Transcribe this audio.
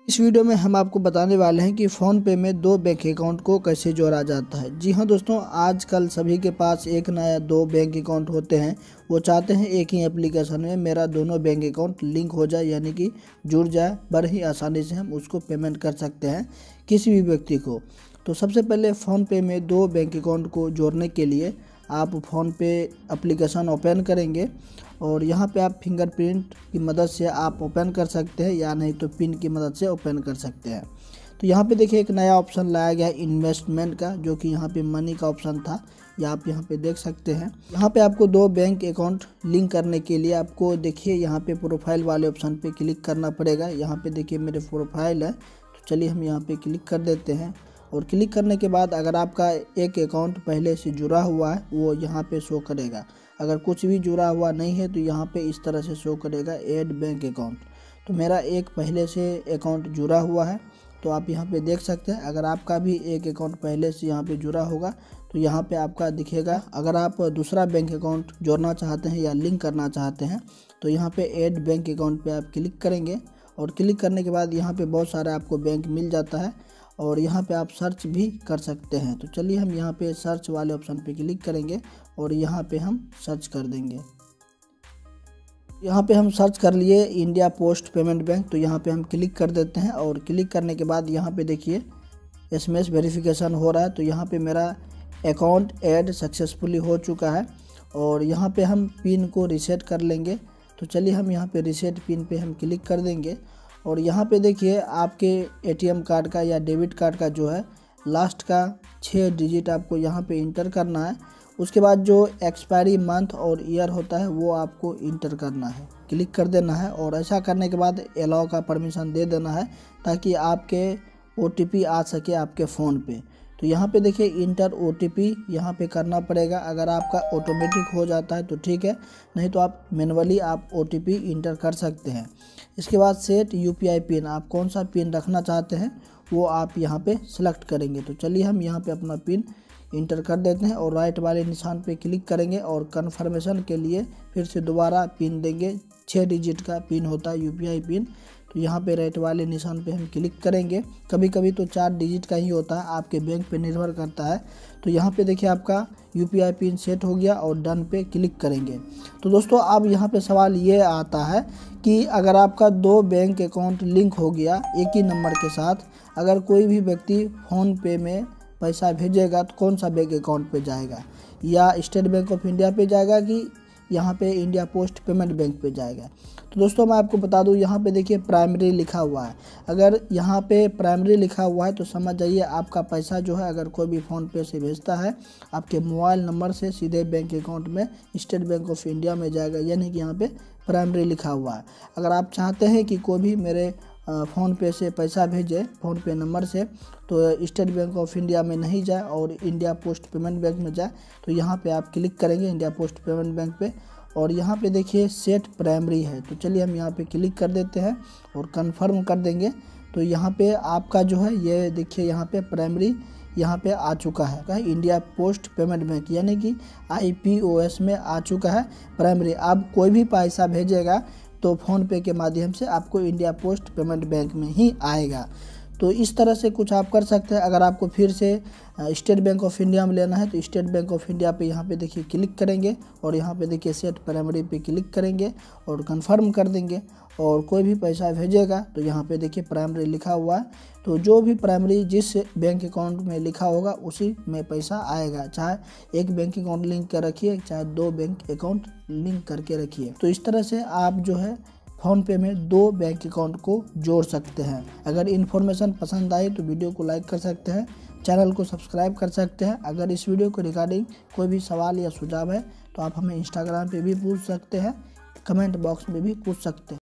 इस वीडियो में हम आपको बताने वाले हैं कि फ़ोन पे में दो बैंक अकाउंट को कैसे जोड़ा जाता है। जी हाँ दोस्तों, आजकल सभी के पास एक ना या दो बैंक अकाउंट होते हैं। वो चाहते हैं एक ही एप्लीकेशन में मेरा दोनों बैंक अकाउंट लिंक हो जाए, यानी कि जुड़ जाए। बड़े ही आसानी से हम उसको पेमेंट कर सकते हैं किसी भी व्यक्ति को। तो सबसे पहले फ़ोन पे में दो बैंक अकाउंट को जोड़ने के लिए आप फ़ोन पे एप्लीकेशन ओपन करेंगे और यहाँ पे आप फिंगरप्रिंट की मदद से आप ओपन कर सकते हैं, या नहीं तो पिन की मदद से ओपन कर सकते हैं। तो यहाँ पे देखिए एक नया ऑप्शन लाया गया है इन्वेस्टमेंट का, जो कि यहाँ पे मनी का ऑप्शन था, या आप यहाँ पे देख सकते हैं। यहाँ पे आपको दो बैंक अकाउंट लिंक करने के लिए आपको देखिए यहाँ पे प्रोफाइल वाले ऑप्शन पे क्लिक करना पड़ेगा। यहाँ पे देखिए मेरे प्रोफाइल है, तो चलिए हम यहाँ पे क्लिक कर देते हैं। और क्लिक करने के बाद अगर आपका एक अकाउंट पहले से जुड़ा हुआ है वो यहाँ पे शो करेगा। अगर कुछ भी जुड़ा हुआ नहीं है तो यहाँ पे इस तरह से शो करेगा ऐड बैंक अकाउंट। तो मेरा एक पहले से अकाउंट जुड़ा हुआ है, तो आप यहाँ पे देख सकते हैं। अगर आपका भी एक अकाउंट पहले से यहाँ पे जुड़ा होगा तो यहाँ पे आपका दिखेगा। अगर आप दूसरा बैंक अकाउंट जोड़ना चाहते हैं या लिंक करना चाहते हैं तो यहाँ पे ऐड बैंक अकाउंट पे आप क्लिक करेंगे। और क्लिक करने के बाद यहाँ पे बहुत सारा आपको बैंक मिल जाता है और यहाँ पे आप सर्च भी कर सकते हैं। तो चलिए हम यहाँ पे सर्च वाले ऑप्शन पे क्लिक करेंगे और यहाँ पे हम सर्च कर देंगे। यहाँ पे हम सर्च कर लिए इंडिया पोस्ट पेमेंट बैंक, तो यहाँ पे हम क्लिक कर देते हैं। और क्लिक करने के बाद यहाँ पे देखिए SMS वेरिफिकेशन हो रहा है। तो यहाँ पे मेरा अकाउंट ऐड सक्सेसफुली हो चुका है और यहाँ पे हम पिन को रीसेट कर लेंगे। तो चलिए हम यहाँ पे रीसेट पिन पे हम क्लिक कर देंगे। और यहाँ पे देखिए आपके ATM कार्ड का या डेबिट कार्ड का जो है लास्ट का 6 डिजिट आपको यहाँ पे इंटर करना है। उसके बाद जो एक्सपायरी मंथ और ईयर होता है वो आपको इंटर करना है, क्लिक कर देना है। और ऐसा करने के बाद अलाउ का परमिशन दे देना है ताकि आपके OTP आ सके आपके फ़ोन पे। तो यहाँ पे देखिए इंटर OTP यहाँ पे करना पड़ेगा। अगर आपका ऑटोमेटिक हो जाता है तो ठीक है, नहीं तो आप मैनुअली आप OTP इंटर कर सकते हैं। इसके बाद सेट UPI पिन, आप कौन सा पिन रखना चाहते हैं वो आप यहाँ पे सेलेक्ट करेंगे। तो चलिए हम यहाँ पे अपना पिन इंटर कर देते हैं और राइट वाले निशान पे क्लिक करेंगे और कन्फर्मेशन के लिए फिर से दोबारा पिन देंगे। 6 डिजिट का पिन होता है UPI पिन। तो यहाँ पे राइट वाले निशान पे हम क्लिक करेंगे। कभी कभी तो 4 डिजिट का ही होता है, आपके बैंक पे निर्भर करता है। तो यहाँ पे देखिए आपका UPI पिन सेट हो गया और डन पे क्लिक करेंगे। तो दोस्तों अब यहाँ पे सवाल ये आता है कि अगर आपका दो बैंक अकाउंट लिंक हो गया एक ही नंबर के साथ, अगर कोई भी व्यक्ति फ़ोन पे में पैसा भेजेगा तो कौन सा बैंक अकाउंट पे जाएगा, या स्टेट बैंक ऑफ इंडिया पे जाएगा कि यहाँ पे इंडिया पोस्ट पेमेंट बैंक पे जाएगा। तो दोस्तों मैं आपको बता दूँ, यहाँ पे देखिए प्राइमरी लिखा हुआ है। अगर यहाँ पे प्राइमरी लिखा हुआ है तो समझ जाइए आपका पैसा जो है अगर कोई भी फ़ोन पे से भेजता है आपके मोबाइल नंबर से सीधे बैंक अकाउंट में स्टेट बैंक ऑफ इंडिया में जाएगा, यानी कि यहाँ पे प्राइमरी लिखा हुआ है। अगर आप चाहते हैं कि कोई भी मेरे फ़ोन पे से पैसा भेजे फ़ोन पे नंबर से, तो स्टेट बैंक ऑफ इंडिया में नहीं जाए और इंडिया पोस्ट पेमेंट बैंक में जाए, तो यहाँ पे आप क्लिक करेंगे इंडिया पोस्ट पेमेंट बैंक पे। और यहाँ पे देखिए सेट प्राइमरी है, तो चलिए हम यहाँ पे क्लिक कर देते हैं और कंफर्म कर देंगे। तो यहाँ पे आपका जो है ये देखिए यहाँ पे प्राइमरी यहाँ पे आ चुका है इंडिया पोस्ट पेमेंट बैंक, यानी कि IPOS में आ चुका है प्राइमरी। अब कोई भी पैसा भेजेगा तो फ़ोन पे के माध्यम से आपको इंडिया पोस्ट पेमेंट बैंक में ही आएगा। तो इस तरह से कुछ आप कर सकते हैं। अगर आपको फिर से स्टेट बैंक ऑफ इंडिया में लेना है तो स्टेट बैंक ऑफ इंडिया पे यहाँ पे देखिए क्लिक करेंगे और यहाँ पे देखिए सेट प्राइमरी पे क्लिक करेंगे और कंफर्म कर देंगे। और कोई भी पैसा भेजेगा तो यहाँ पे देखिए प्राइमरी लिखा हुआ है, तो जो भी प्राइमरी जिस बैंक अकाउंट में लिखा होगा उसी में पैसा आएगा। चाहे एक बैंक अकाउंट लिंक कर रखिए, चाहे दो बैंक अकाउंट लिंक करके रखिए। तो इस तरह से आप जो है फ़ोन पे में दो बैंक अकाउंट को जोड़ सकते हैं। अगर इन्फॉर्मेशन पसंद आई तो वीडियो को लाइक कर सकते हैं, चैनल को सब्सक्राइब कर सकते हैं। अगर इस वीडियो को रिगार्डिंग कोई भी सवाल या सुझाव है तो आप हमें इंस्टाग्राम पे भी पूछ सकते हैं, कमेंट बॉक्स में भी पूछ सकते हैं।